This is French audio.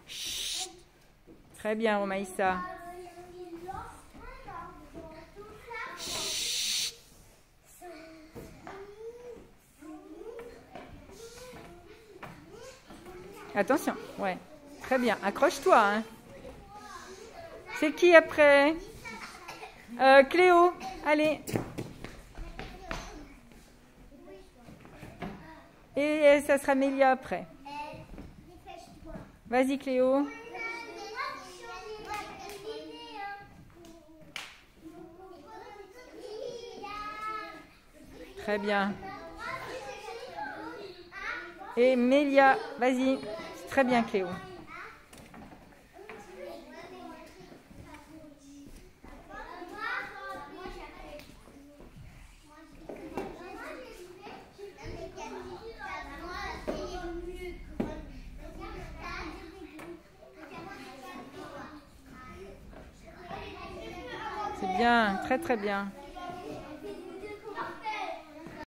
Chut. Très bien, Romaïssa. Chut. Attention, ouais. Très bien, accroche-toi. Hein. C'est qui après? Cléo, allez. Et ça sera Mélia après. Vas-y Cléo. Très bien. Et Mélia, vas-y. C'est très bien Cléo. C'est bien, très très bien.